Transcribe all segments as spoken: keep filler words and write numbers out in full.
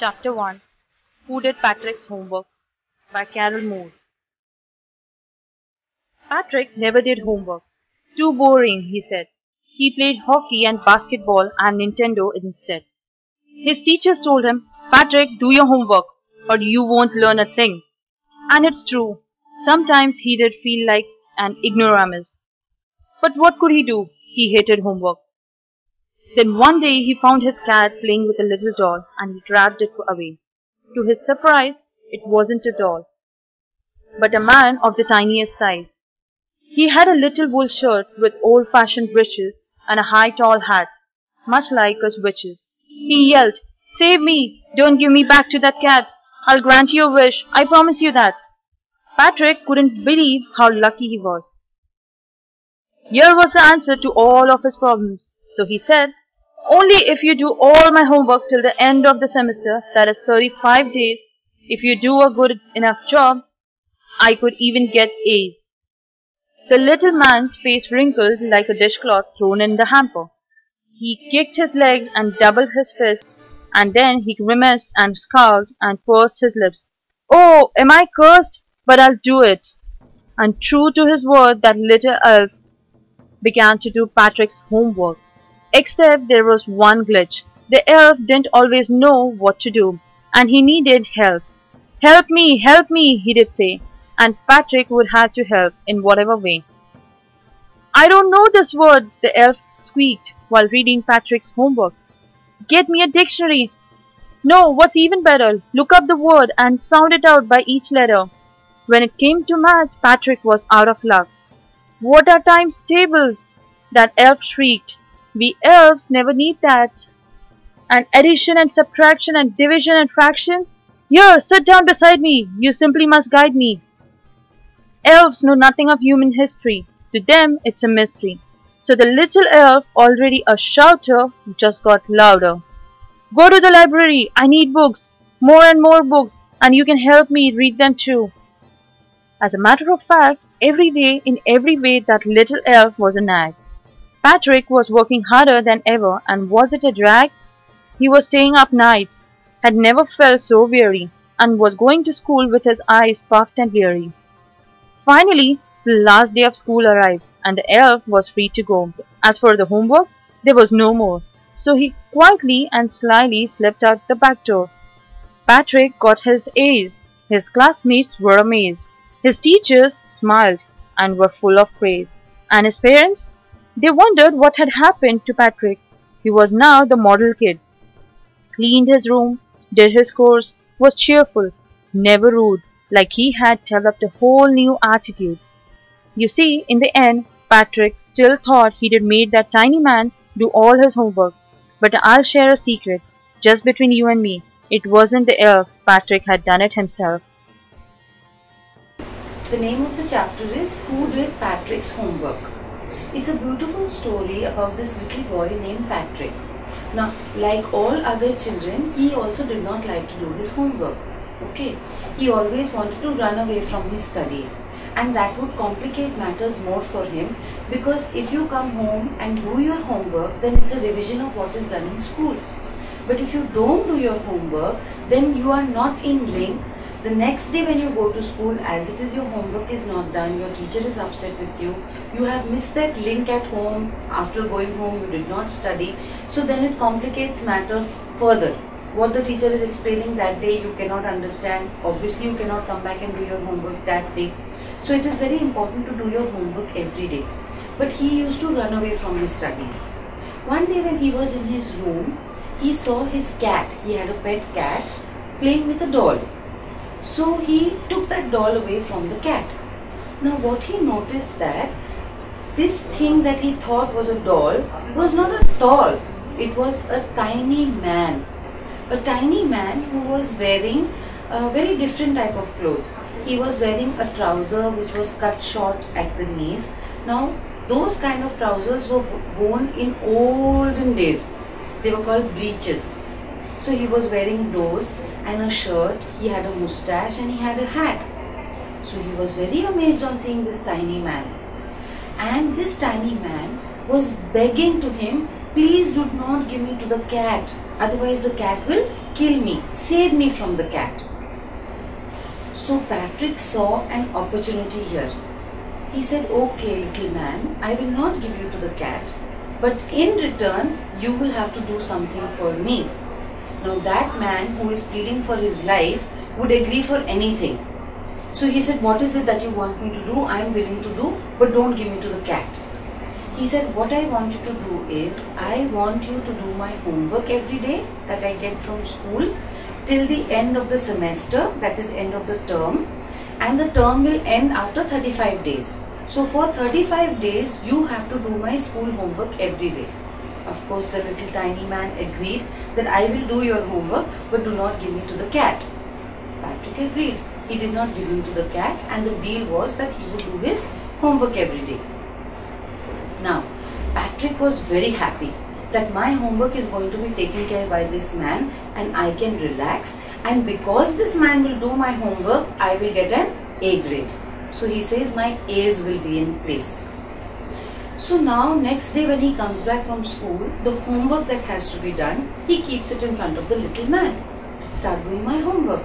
Chapter one. Who Did Patrick's Homework? By Carol Moore. Patrick never did homework. Too boring, he said. He played hockey and basketball and Nintendo instead. His teachers told him, Patrick, do your homework or you won't learn a thing. And it's true. Sometimes he did feel like an ignoramus. But what could he do? He hated homework. Then one day he found his cat playing with a little doll and he grabbed it away. To his surprise, it wasn't a doll, but a man of the tiniest size. He had a little wool shirt with old-fashioned breeches and a high tall hat, much like us witches. He yelled, Save me! Don't give me back to that cat! I'll grant you a wish, I promise you that! Patrick couldn't believe how lucky he was. Here was the answer to all of his problems. So he said, Only if you do all my homework till the end of the semester, that is thirty-five days, if you do a good enough job, I could even get A's. The little man's face wrinkled like a dishcloth thrown in the hamper. He kicked his legs and doubled his fists, and then he grimaced and scowled and pursed his lips. Oh, am I cursed? But I'll do it. And true to his word, that little elf began to do Patrick's homework. Except there was one glitch. The elf didn't always know what to do, and he needed help. Help me, help me, he did say, and Patrick would have to help in whatever way. I don't know this word, the elf squeaked while reading Patrick's homework. Get me a dictionary. No, what's even better, look up the word and sound it out by each letter. When it came to maths, Patrick was out of luck. What are times tables? That elf shrieked. We elves never need that. And addition and subtraction and division and fractions? Here, sit down beside me. You simply must guide me. Elves know nothing of human history. To them, it's a mystery. So the little elf, already a shouter, just got louder. Go to the library. I need books. More and more books. And you can help me read them too. As a matter of fact, every day, in every way, that little elf was a nag. Patrick was working harder than ever, and was it a drag? He was staying up nights, had never felt so weary, and was going to school with his eyes puffed and weary. Finally, the last day of school arrived, and the elf was free to go. As for the homework, there was no more, so he quietly and slyly slipped out the back door. Patrick got his A's. His classmates were amazed. His teachers smiled and were full of praise, and his parents? They wondered what had happened to Patrick. He was now the model kid. Cleaned his room, did his chores, was cheerful, never rude, like he had developed a whole new attitude. You see, in the end, Patrick still thought he'd made that tiny man do all his homework. But I'll share a secret, just between you and me. It wasn't the elf. Patrick had done it himself. The name of the chapter is Who Did Patrick's Homework? It's a beautiful story about this little boy named Patrick. Now, like all other children, he also did not like to do his homework. Okay, he always wanted to run away from his studies, and that would complicate matters more for him, because if you come home and do your homework, then it's a revision of what is done in school. But if you don't do your homework, then you are not in link. The next day when you go to school, as it is your homework is not done, your teacher is upset with you, you have missed that link at home, after going home you did not study, so then it complicates matter further. What the teacher is explaining that day you cannot understand, obviously you cannot come back and do your homework that day. So it is very important to do your homework every day. But he used to run away from his studies. One day when he was in his room, he saw his cat, he had a pet cat, playing with a doll. So he took that doll away from the cat. Now what he noticed that this thing that he thought was a doll was not a doll. It was a tiny man. A tiny man who was wearing a very different type of clothes. He was wearing a trouser which was cut short at the knees. Now those kind of trousers were worn in olden days. They were called breeches. So he was wearing those and a shirt, he had a moustache and he had a hat. So he was very amazed on seeing this tiny man. And this tiny man was begging to him please do not give me to the cat, otherwise the cat will kill me. Save me from the cat. So Patrick saw an opportunity here. He said, okay little man, I will not give you to the cat, but in return you will have to do something for me. Now that man who is pleading for his life would agree for anything. So he said, what is it that you want me to do? I am willing to do, but don't give me to the cat. He said, what I want you to do is, I want you to do my homework every day that I get from school till the end of the semester, that is end of the term, and the term will end after thirty-five days. So for thirty-five days, you have to do my school homework every day. Of course, the little tiny man agreed that I will do your homework, but do not give me to the cat. Patrick agreed. He did not give him to the cat, and the deal was that he would do his homework every day. Now, Patrick was very happy that my homework is going to be taken care by this man and I can relax, and because this man will do my homework, I will get an A grade. So he says my A's will be in place. So now next day when he comes back from school, the homework that has to be done, he keeps it in front of the little man. Start doing my homework.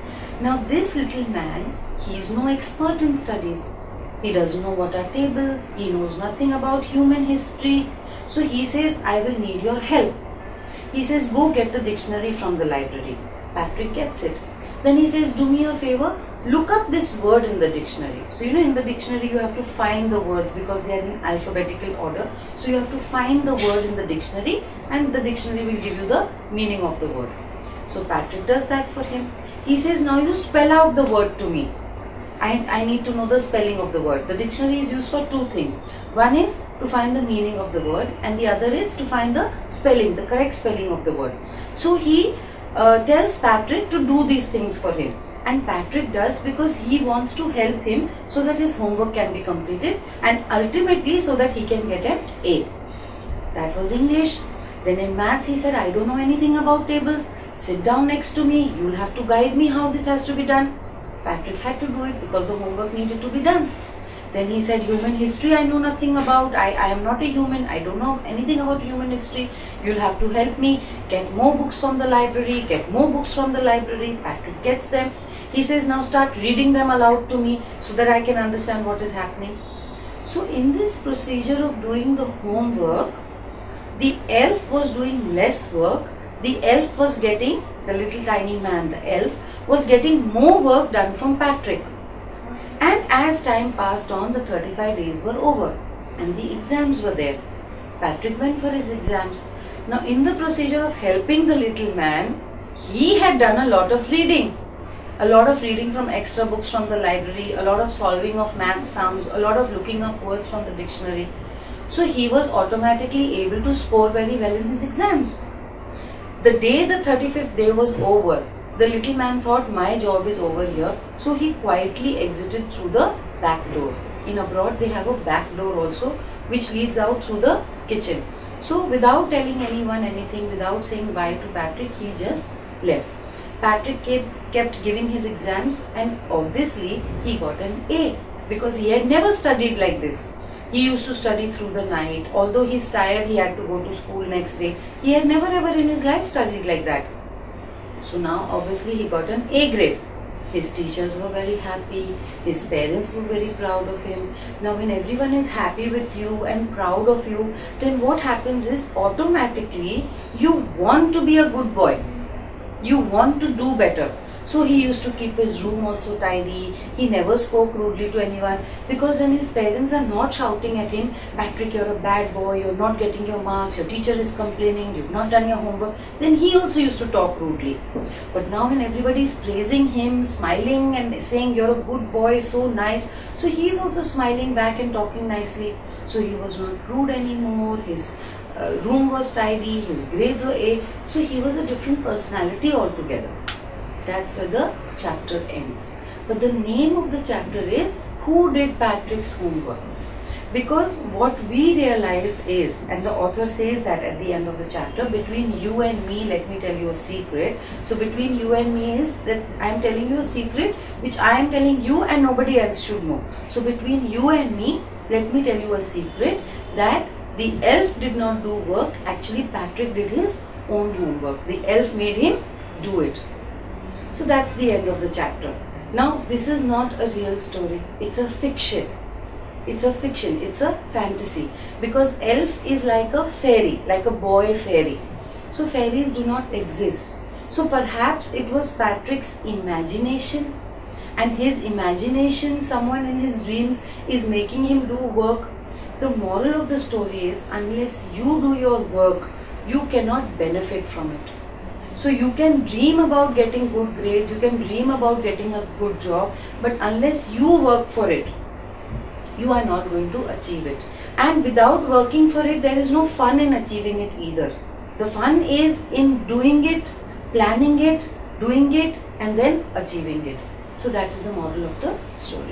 Now this little man, he is no expert in studies. He doesn't know what are tables, he knows nothing about human history. So he says, I will need your help. He says, go get the dictionary from the library. Patrick gets it. Then he says, do me a favor, look up this word in the dictionary. So you know, in the dictionary you have to find the words because they are in alphabetical order. So you have to find the word in the dictionary and the dictionary will give you the meaning of the word. So Patrick does that for him. He says, now you spell out the word to me. I, I need to know the spelling of the word. The dictionary is used for two things. One is to find the meaning of the word and the other is to find the spelling, the correct spelling of the word. So he uh, tells Patrick to do these things for him. And Patrick does because he wants to help him so that his homework can be completed and ultimately so that he can get an A. That was English. Then in maths he said, I don't know anything about tables. Sit down next to me. You'll have to guide me how this has to be done. Patrick had to do it because the homework needed to be done. Then he said, human history I know nothing about. I, I am not a human. I don't know anything about human history. You'll have to help me. Get more books from the library. Get more books from the library. Patrick gets them. He says, now start reading them aloud to me so that I can understand what is happening. So in this procedure of doing the homework, the elf was doing less work. The elf was getting, the little tiny man, the elf, was getting more work done from Patrick. And as time passed on, the thirty-five days were over and the exams were there. Patrick went for his exams. Now in the procedure of helping the little man, he had done a lot of reading. A lot of reading from extra books from the library, a lot of solving of math sums, a lot of looking up words from the dictionary. So he was automatically able to score very well in his exams. The day the thirty-fifth day was over, the little man thought my job is over here, so he quietly exited through the back door. In abroad they have a back door also which leads out through the kitchen. So without telling anyone anything, without saying bye to Patrick, he just left. Patrick kept, kept giving his exams and obviously he got an A because he had never studied like this. He used to study through the night. Although he's tired, he had to go to school next day. He had never ever in his life studied like that. So now obviously he got an A grade. His teachers were very happy. His parents were very proud of him. Now when everyone is happy with you and proud of you, then what happens is automatically you want to be a good boy. You want to do better. So he used to keep his room also tidy. He never spoke rudely to anyone because when his parents are not shouting at him, Patrick, you're a bad boy, you're not getting your marks, your teacher is complaining, you've not done your homework, then he also used to talk rudely. But now when everybody is praising him, smiling and saying you're a good boy, so nice, so he is also smiling back and talking nicely. So he was not rude anymore, his uh, room was tidy, his grades were A, so he was a different personality altogether. That's where the chapter ends. But the name of the chapter is Who Did Patrick's Homework? Because what we realize is, and the author says that at the end of the chapter, between you and me, let me tell you a secret. So between you and me is that I am telling you a secret which I am telling you and nobody else should know. So between you and me, let me tell you a secret that The elf did not do work. Actually, Patrick did his own homework. The elf made him do it. So that's the end of the chapter. Now, this is not a real story. It's a fiction. It's a fiction. It's a fantasy. Because elf is like a fairy, like a boy fairy. So fairies do not exist. So perhaps it was Patrick's imagination, and his imagination, someone in his dreams is making him do work. The moral of the story is, unless you do your work, you cannot benefit from it. So you can dream about getting good grades, you can dream about getting a good job, but unless you work for it, you are not going to achieve it. And without working for it, there is no fun in achieving it either. The fun is in doing it, planning it, doing it, and then achieving it. So that is the moral of the story.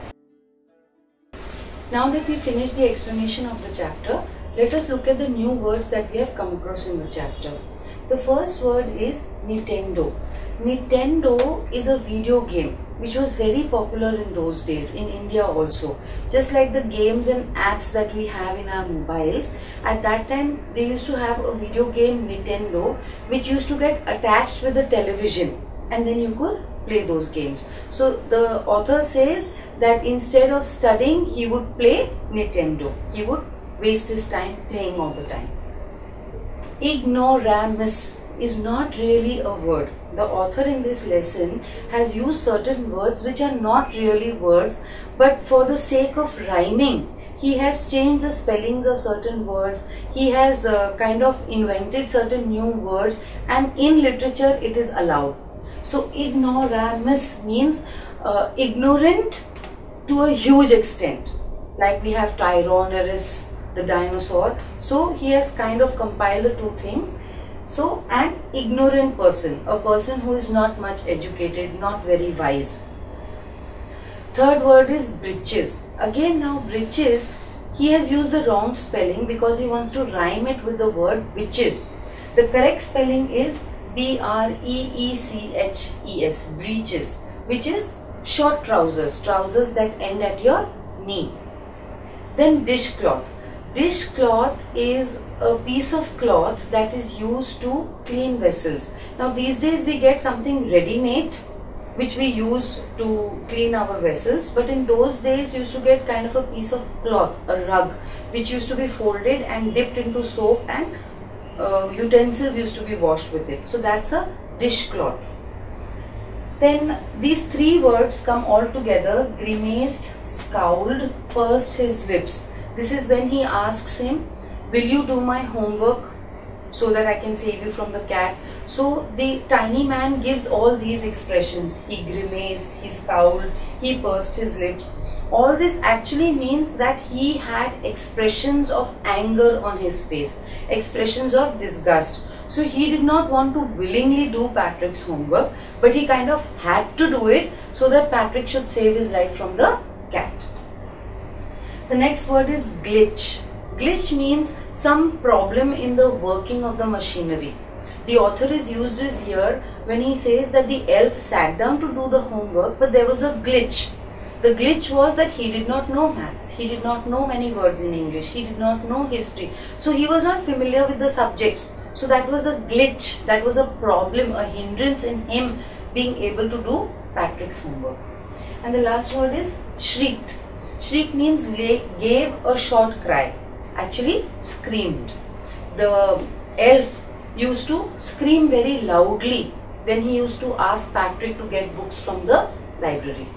Now that we finished the explanation of the chapter, let us look at the new words that we have come across in the chapter. The first word is Nintendo. Nintendo is a video game which was very popular in those days, in India also. Just like the games and apps that we have in our mobiles, at that time they used to have a video game Nintendo which used to get attached with the television, and then you could play those games. So the author says that instead of studying, he would play Nintendo. He would waste his time playing all the time. Ignoramus is not really a word. The author in this lesson has used certain words which are not really words, but for the sake of rhyming, he has changed the spellings of certain words. He has uh, kind of invented certain new words, and in literature it is allowed. So ignoramus means uh, ignorant to a huge extent. Like we have Tyrannosaurus, the dinosaur. So he has kind of compiled the two things. So an ignorant person, a person who is not much educated, not very wise. Third word is breeches. Again now breeches, he has used the wrong spelling because he wants to rhyme it with the word witches. The correct spelling is B R E E C H E S, breeches, which is short trousers, trousers that end at your knee. Then dishcloth. Dishcloth is a piece of cloth that is used to clean vessels. Now these days we get something ready-made which we use to clean our vessels, but in those days you used to get kind of a piece of cloth, a rug, which used to be folded and dipped into soap, and uh, utensils used to be washed with it. So that's a dishcloth. Then these three words come all together: grimaced, scowled, pursed his lips. This is when he asks him, will you do my homework so that I can save you from the cat? So the tiny man gives all these expressions. He grimaced, he scowled, he pursed his lips. All this actually means that he had expressions of anger on his face, expressions of disgust. So he did not want to willingly do Patrick's homework, but he kind of had to do it so that Patrick should save his life from the cat. The next word is glitch. Glitch means some problem in the working of the machinery. The author is used this here when he says that the elf sat down to do the homework, but there was a glitch. The glitch was that he did not know maths, he did not know many words in English, he did not know history. So he was not familiar with the subjects. So that was a glitch, that was a problem, a hindrance in him being able to do Patrick's homework. And the last word is shrieked. Shriek means gave a short cry, actually screamed. The elf used to scream very loudly when he used to ask Patrick to get books from the library.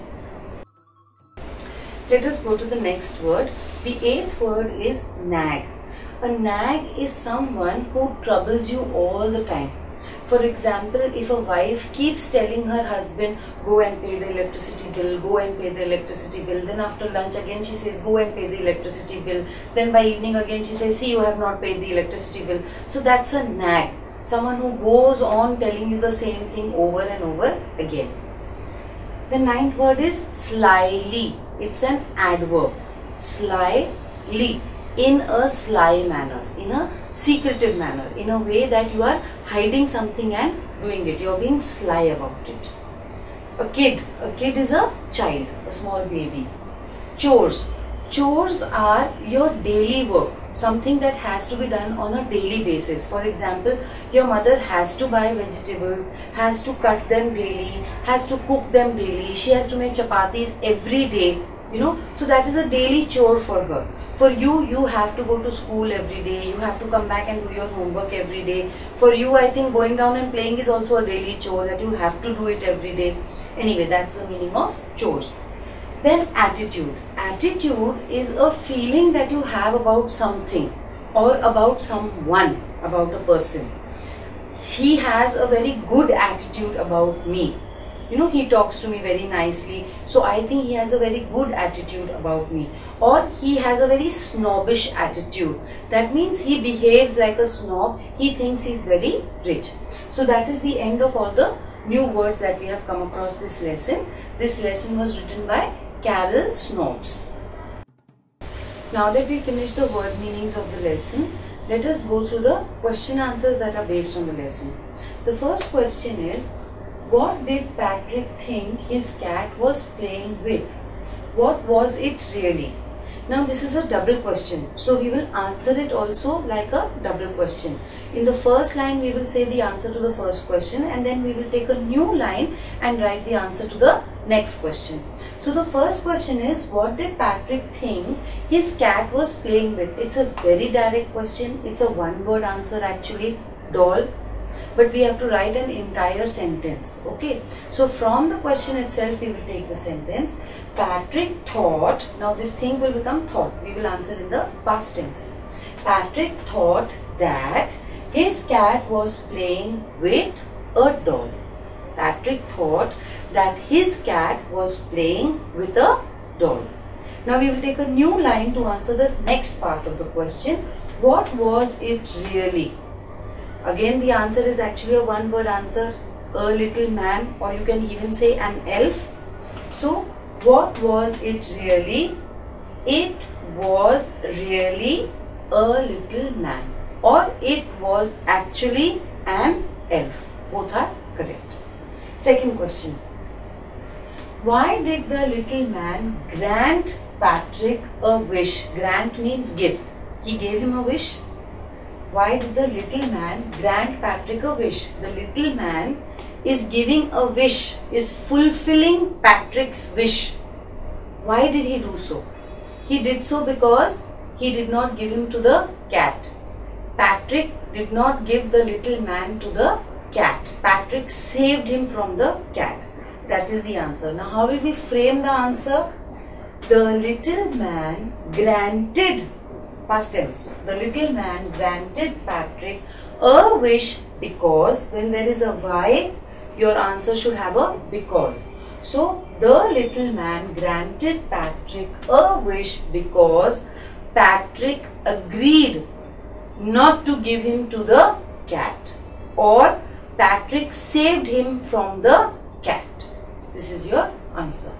Let us go to the next word. The eighth word is nag. A nag is someone who troubles you all the time. For example, if a wife keeps telling her husband, go and pay the electricity bill, go and pay the electricity bill, then after lunch again she says, go and pay the electricity bill, then by evening again she says, see, you have not paid the electricity bill. So that's a nag, someone who goes on telling you the same thing over and over again. The ninth word is slyly. It's an adverb. Slyly, in a sly manner, in a secretive manner, in a way that you are hiding something and doing it. You are being sly about it. A kid. A kid is a child, a small baby. Chores. Chores are your daily work. something that has to be done on a daily basis. For example, your mother has to buy vegetables, has to cut them daily, has to cook them daily, she has to make chapatis every day, you know, so that is a daily chore for her. For you, you have to go to school every day, you have to come back and do your homework every day. For you, I think going down and playing is also a daily chore, that you have to do it every day. Anyway, that's the meaning of chores. Then attitude. Attitude is a feeling that you have about something or about someone, about a person. He has a very good attitude about me. You know, he talks to me very nicely, so I think he has a very good attitude about me. Or he has a very snobbish attitude. That means he behaves like a snob, he thinks he's very rich. So that is the end of all the new words that we have come across this lesson. This lesson was written by Carol Snobbs. Now that we finished the word meanings of the lesson, let us go through the question answers that are based on the lesson. The first question is, what did Patrick think his cat was playing with? What was it really? Now this is a double question, so we will answer it also like a double question. In the first line we will say the answer to the first question, and then we will take a new line and write the answer to the next question. So the first question is, what did Patrick think his cat was playing with? It's a very direct question. It's a one word answer actually, doll. But we have to write an entire sentence. Okay. So from the question itself we will take the sentence. Patrick thought, now this thing will become thought. We will answer in the past tense. Patrick thought that his cat was playing with a doll. Patrick thought that his cat was playing with a doll. Now we will take a new line to answer the next part of the question. What was it really? Again the answer is actually a one word answer, a little man, or you can even say an elf. So what was it really? It was really a little man, or it was actually an elf. Both are correct. Second question. Why did the little man grant Patrick a wish? Grant means give. He gave him a wish. Why did the little man grant Patrick a wish? The little man is giving a wish, is fulfilling Patrick's wish. Why did he do so? He did so because he did not give him to the cat. Patrick did not give the little man to the cat. Patrick saved him from the cat. That is the answer. Now how will we frame the answer? The little man granted, past tense, the little man granted Patrick a wish because, when there is a why, your answer should have a because. So the little man granted Patrick a wish because Patrick agreed not to give him to the cat, or Patrick saved him from the cat. This is your answer.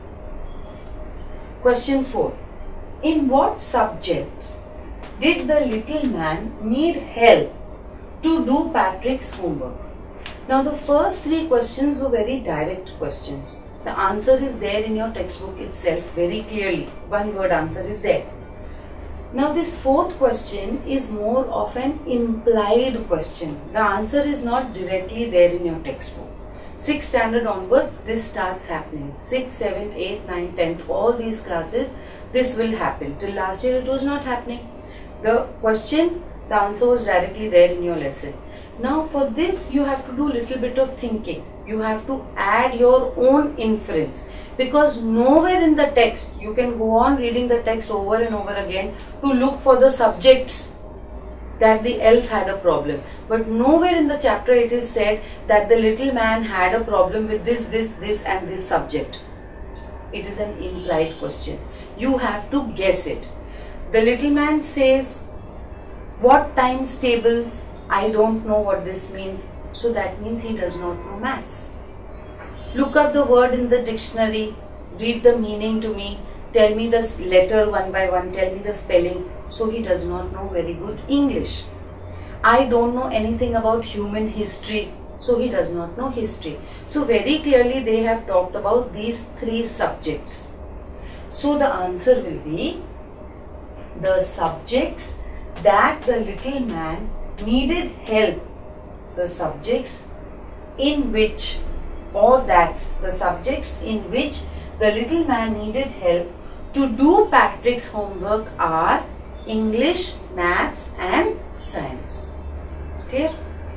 Question four. In what subjects did the little man need help to do Patrick's homework? Now the first three questions were very direct questions. The answer is there in your textbook itself very clearly. One word answer is there. Now this fourth question is more of an implied question. The answer is not directly there in your textbook. sixth standard onwards, this starts happening. sixth, seventh, eighth, ninth, tenth, all these classes, this will happen. Till last year it was not happening. The question, the answer was directly there in your lesson. Now for this you have to do little bit of thinking. You have to add your own inference, because nowhere in the text, you can go on reading the text over and over again to look for the subjects that the elf had a problem. But nowhere in the chapter it is said that the little man had a problem with this, this, this and this subject. It is an implied question. You have to guess it. The little man says, what times tables? I don't know what this means. So that means he does not know maths. Look up the word in the dictionary, read the meaning to me, tell me the letter one by one, tell me the spelling. So he does not know very good English. I don't know anything about human history. So he does not know history. So very clearly they have talked about these three subjects. So the answer will be the subjects that the little man needed help, the subjects in which, or that the subjects in which the little man needed help to do Patrick's homework are English, Maths and Science. Clear?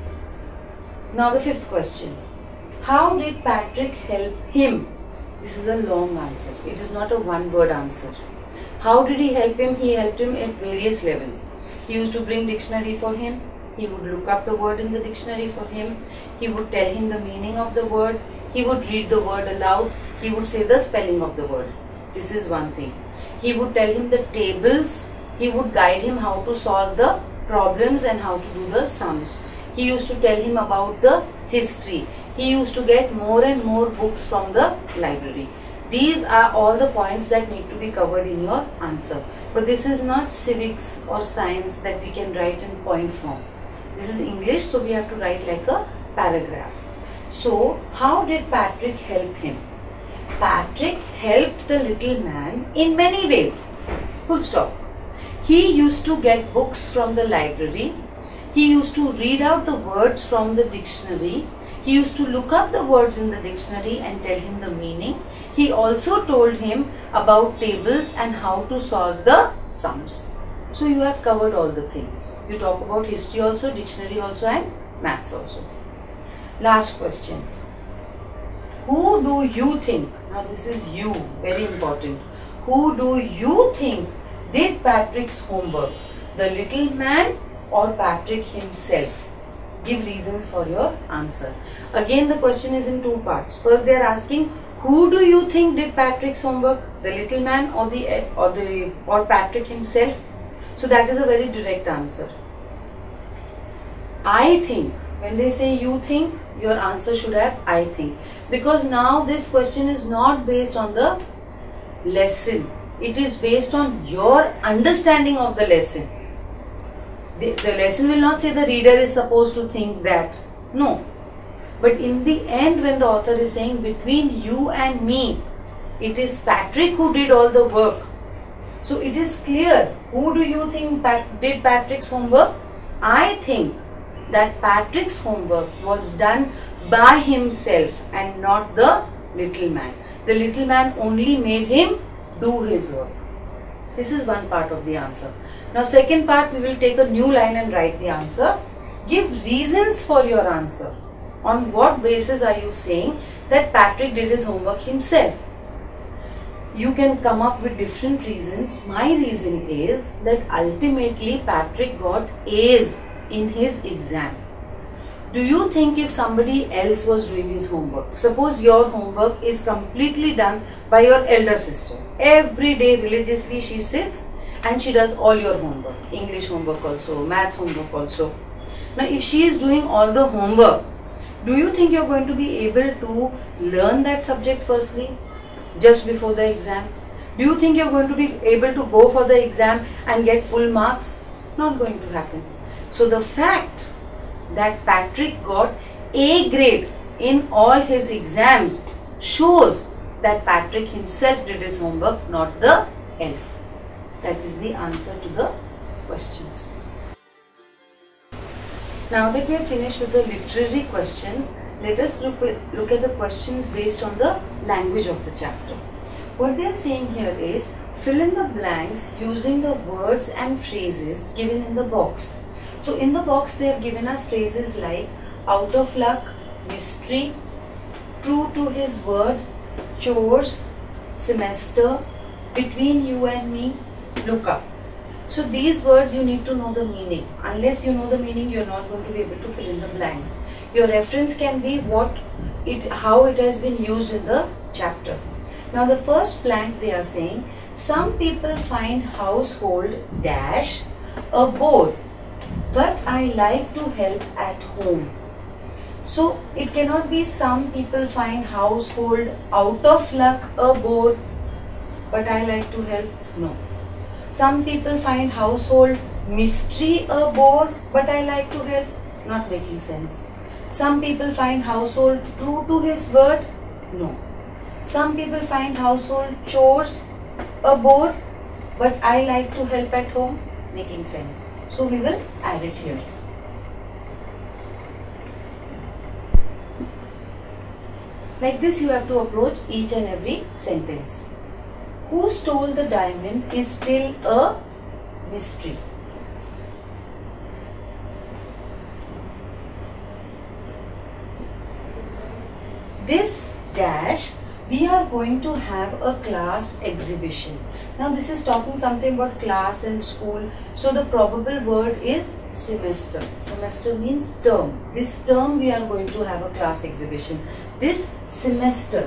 Now the fifth question. How did Patrick help him? This is a long answer. It is not a one word answer. How did he help him? He helped him at various levels. He used to bring dictionary for him. He would look up the word in the dictionary for him. He would tell him the meaning of the word. He would read the word aloud. He would say the spelling of the word. This is one thing. He would tell him the tables. He would guide him how to solve the problems and how to do the sums. He used to tell him about the history. He used to get more and more books from the library. These are all the points that need to be covered in your answer. But this is not civics or science that we can write in point form. This is English, so we have to write like a paragraph. So, how did Patrick help him? Patrick helped the little man in many ways. Full stop. He used to get books from the library. He used to read out the words from the dictionary. He used to look up the words in the dictionary and tell him the meaning. He also told him about tables and how to solve the sums. So you have covered all the things. You talk about history also, dictionary also and maths also. Last question. Who do you think, now this is you, very important. Who do you think did Patrick's homework? The little man or Patrick himself? Give reasons for your answer. Again, the question is in two parts. First, they are asking, who do you think did Patrick's homework? The little man or the or the or Patrick himself? So that is a very direct answer. I think. When they say you think, your answer should have I think. Because now this question is not based on the lesson. It is based on your understanding of the lesson. The, the lesson will not say the reader is supposed to think that. No. But in the end, when the author is saying between you and me, it is Patrick who did all the work. So it is clear. Who do you think Pat did Patrick's homework? I think that Patrick's homework was done by himself and not the little man. The little man only made him do his work. This is one part of the answer. Now second part, we will take a new line and write the answer. Give reasons for your answer. On what basis are you saying that Patrick did his homework himself? You can come up with different reasons. My reason is that ultimately Patrick got A's in his exam. Do you think if somebody else was doing his homework, suppose your homework is completely done by your elder sister. Every day religiously she sits and she does all your homework. English homework also, maths homework also. Now if she is doing all the homework, do you think you are going to be able to learn that subject firstly, just before the exam? Do you think you are going to be able to go for the exam and get full marks? Not going to happen. So the fact that Patrick got A grade in all his exams shows that Patrick himself did his homework, not the elf. That is the answer to the questions. Now that we have finished with the literary questions, let us look, look at the questions based on the language of the chapter. What they are saying here is, fill in the blanks using the words and phrases given in the box. So in the box they have given us phrases like out of luck, mystery, true to his word, chores, semester, between you and me, look up. So these words you need to know the meaning. Unless you know the meaning, you are not going to be able to fill in the blanks. Your reference can be what it, how it has been used in the chapter. Now the first blank they are saying, some people find household dash a bore, but I like to help at home. So it cannot be some people find household out of luck a bore, but I like to help. No. Some people find household mystery a bore, but I like to help. Not making sense. Some people find household true to his word. No. Some people find household chores a bore, but I like to help at home. Making sense. So we will add it here. Like this you have to approach each and every sentence. Who stole the diamond is still a mystery. This dash, we are going to have a class exhibition. Now this is talking something about class and school. So the probable word is semester. Semester means term. This term we are going to have a class exhibition. This semester.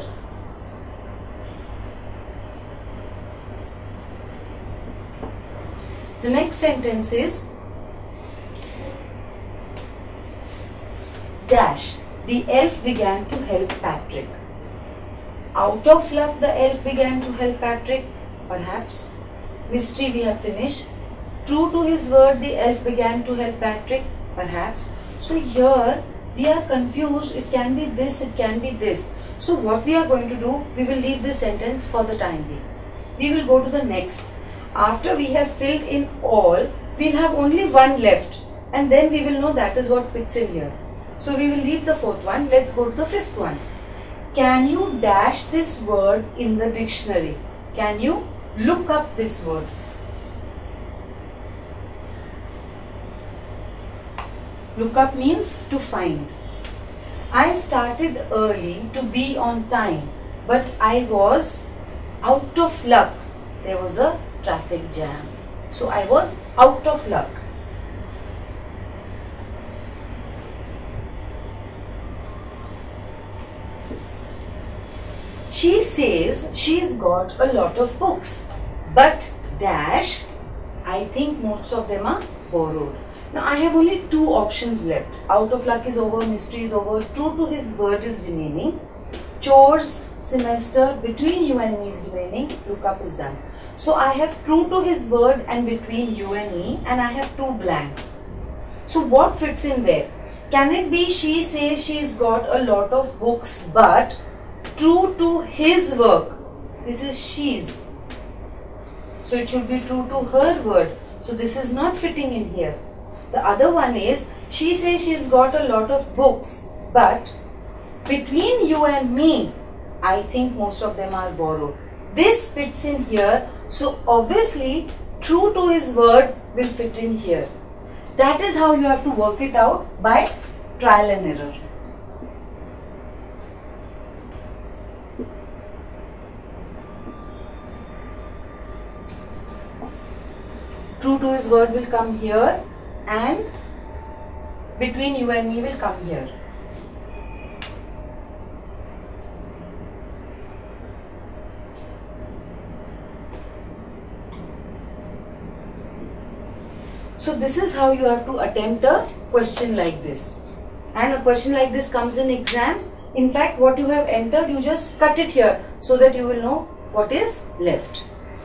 The next sentence is dash. The elf began to help Patrick. Out of luck, the elf began to help Patrick. Perhaps. Mystery we have finished. True to his word, the elf began to help Patrick. Perhaps. So here we are confused. It can be this, it can be this. So what we are going to do, we will leave this sentence for the time being. We will go to the next. After we have filled in all, we will have only one left. And then we will know that is what fits in here. So we will leave the fourth one. Let's go to the fifth one. Can you dash this word in the dictionary? Can you look up this word? Look up means to find. I started early to be on time, but I was out of luck. There was a traffic jam. So I was out of luck. She says she's got a lot of books, but dash, I think most of them are borrowed. Now I have only two options left. Out of luck is over, mystery is over, true to his word is remaining, chores, semester, between you and me is remaining, look up is done. So I have true to his word and between you and me, and I have two blanks. So what fits in where? Can it be she says she's got a lot of books, but true to his work? This is she's. So it should be true to her word. So this is not fitting in here. The other one is she says she's got a lot of books, but between you and me, I think most of them are borrowed. This fits in here. So obviously true to his word will fit in here. That is how you have to work it out, by trial and error. True to his word will come here, and between you and me will come here. So this is how you have to attempt a question like this. And a question like this comes in exams. In fact, what you have entered, you just cut it here so that you will know what is left.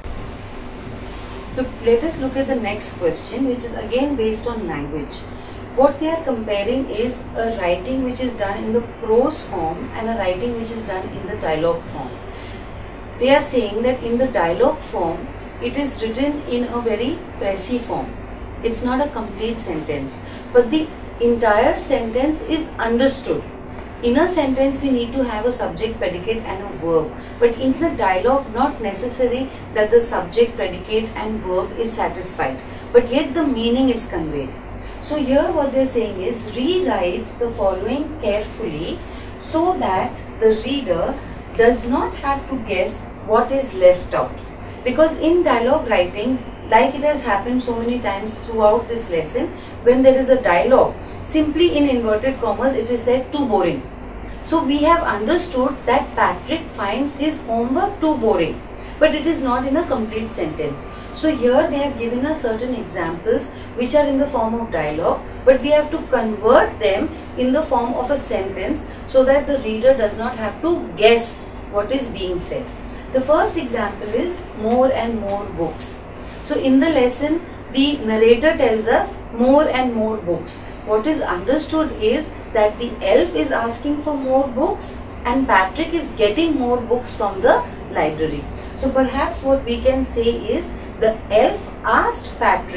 Look, let us look at the next question, which is again based on language. What they are comparing is a writing which is done in the prose form and a writing which is done in the dialogue form. They are saying that in the dialogue form, it is written in a very précis form. It's not a complete sentence, but the entire sentence is understood. In a sentence, we need to have a subject, predicate and a verb. But in the dialogue, not necessary that the subject, predicate and verb is satisfied. But yet the meaning is conveyed. So here what they are saying is, rewrite the following carefully so that the reader does not have to guess what is left out. Because in dialogue writing, like it has happened so many times throughout this lesson, when there is a dialogue, simply in inverted commas it is said too boring. So we have understood that Patrick finds his homework too boring, but it is not in a complete sentence. So here they have given us certain examples which are in the form of dialogue, but we have to convert them in the form of a sentence so that the reader does not have to guess what is being said. The first example is more and more books. So in the lesson, the narrator tells us more and more books. What is understood is that the elf is asking for more books and Patrick is getting more books from the library. So perhaps what we can say is the elf asked Patrick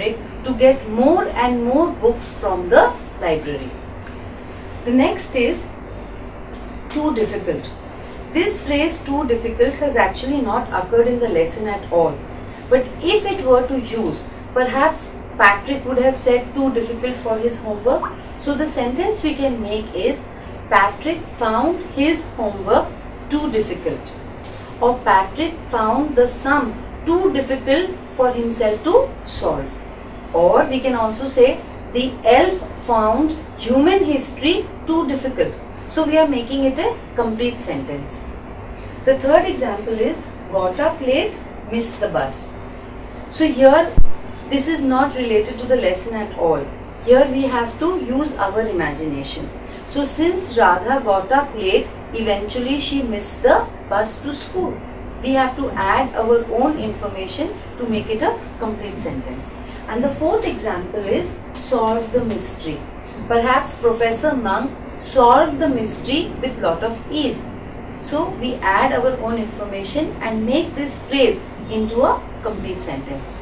to get more and more books from the library. The next is too difficult. This phrase too difficult has actually not occurred in the lesson at all. But if it were to use, perhaps Patrick would have said too difficult for his homework. So the sentence we can make is Patrick found his homework too difficult. Or Patrick found the sum too difficult for himself to solve. Or we can also say the elf found human history too difficult. So we are making it a complete sentence. The third example is got up late, missed the bus. So here this is not related to the lesson at all. Here we have to use our imagination. So since Radha got up late, eventually she missed the bus to school. We have to add our own information to make it a complete sentence. And the fourth example is solve the mystery. Perhaps Professor Monk solved the mystery with lot of ease. So we add our own information and make this phrase into a complete sentence.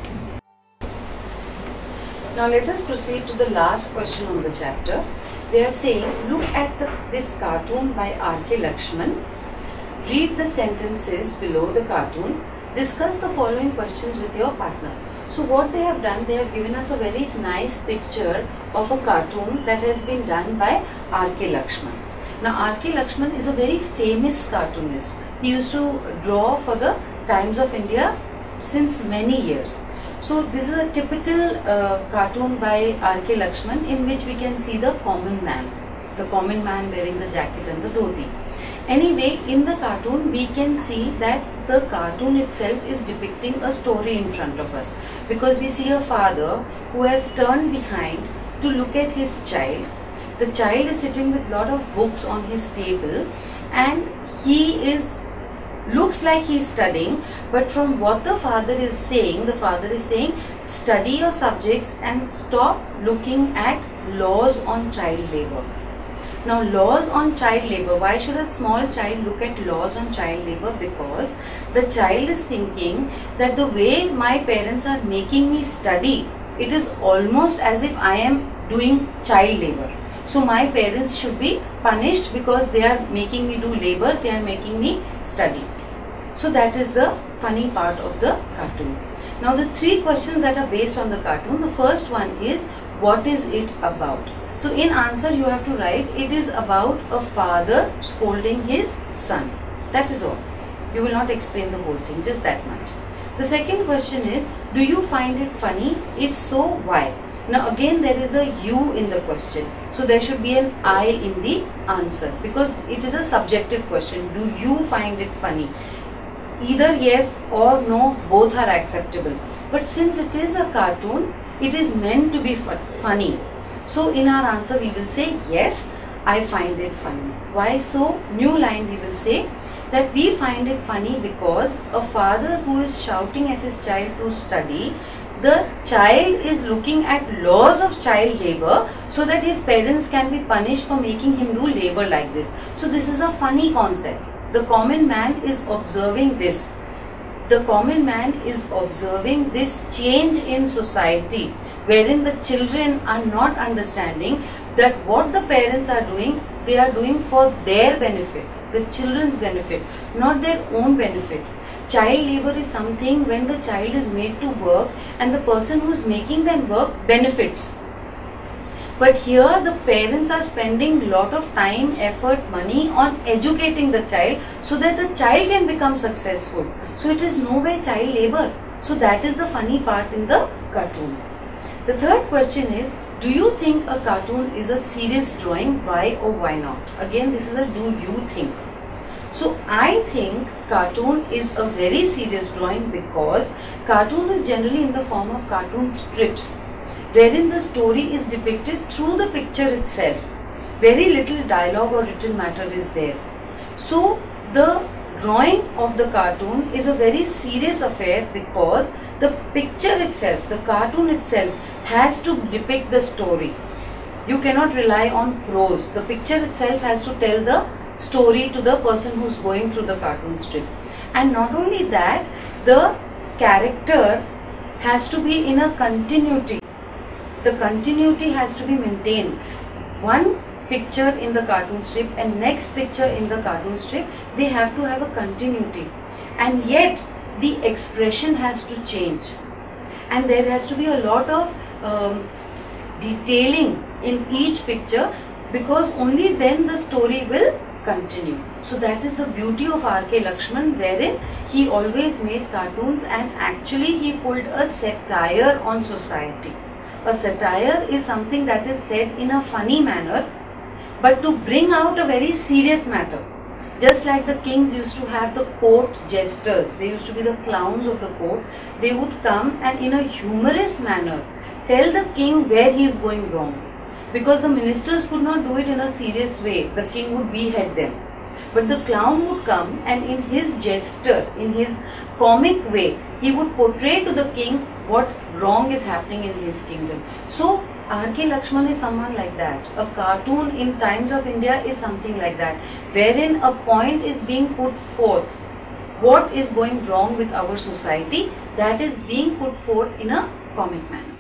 Now let us proceed to the last question on the chapter. They are saying, look at the, this cartoon by R K Lakshman. Read the sentences below the cartoon. Discuss the following questions with your partner. So what they have done, they have given us a very nice picture of a cartoon that has been done by R K Lakshman. Now R K Lakshman is a very famous cartoonist. He used to draw for the Times of India since many years. So this is a typical uh, cartoon by R K Lakshman in which we can see the common man. The common man wearing the jacket and the dhoti. Anyway, in the cartoon we can see that the cartoon itself is depicting a story in front of us. Because we see a father who has turned behind to look at his child. The child is sitting with lot of books on his table and he is looks like he is studying, but from what the father is saying, the father is saying study your subjects and stop looking at laws on child labor. Now laws on child labor, why should a small child look at laws on child labor? Because the child is thinking that the way my parents are making me study, it is almost as if I am doing child labor. So my parents should be punished because they are making me do labor, they are making me study. So that is the funny part of the cartoon. Now the three questions that are based on the cartoon, the first one is what is it about? So in answer you have to write it is about a father scolding his son. That is all. You will not explain the whole thing, just that much. The second question is, do you find it funny? If so, why? Now again there is a you in the question. So there should be an I in the answer because it is a subjective question. Do you find it funny? Either yes or no, both are acceptable. But since it is a cartoon, it is meant to be funny. So in our answer we will say yes, I find it funny. Why so? New line we will say that we find it funny because a father who is shouting at his child to study, the child is looking at laws of child labor so that his parents can be punished for making him do labor like this. So this is a funny concept. The common man is observing this. The common man is observing this change in society wherein the children are not understanding that what the parents are doing, they are doing for their benefit, the children's benefit, not their own benefit. Child labor is something when the child is made to work and the person who is making them work benefits. But here the parents are spending lot of time, effort, money on educating the child so that the child can become successful. So it is no way child labor. So that is the funny part in the cartoon. The third question is, do you think a cartoon is a serious drawing? Why or why not? Again, this is a do you think. So I think cartoon is a very serious drawing because cartoon is generally in the form of cartoon strips, wherein the story is depicted through the picture itself. Very little dialogue or written matter is there. So the drawing of the cartoon is a very serious affair because the picture itself, the cartoon itself has to depict the story. You cannot rely on prose. The picture itself has to tell the story to the person who is going through the cartoon strip. And not only that, the character has to be in a continuity. The continuity has to be maintained. One picture in the cartoon strip and next picture in the cartoon strip, they have to have a continuity, and yet the expression has to change, and there has to be a lot of um, detailing in each picture, because only then the story will continue. So that is the beauty of R K Lakshman, wherein he always made cartoons and actually he pulled a satire on society. A satire is something that is said in a funny manner, but to bring out a very serious matter. Just like the kings used to have the court jesters, they used to be the clowns of the court. They would come and in a humorous manner tell the king where he is going wrong. Because the ministers could not do it in a serious way, the king would behead them. But the clown would come and in his jester, in his comic way, he would portray to the king what wrong is happening in his kingdom. So R K Lakshman is someone like that. A cartoon in Times of India is something like that, wherein a point is being put forth. What is going wrong with our society, that is being put forth in a comic manner.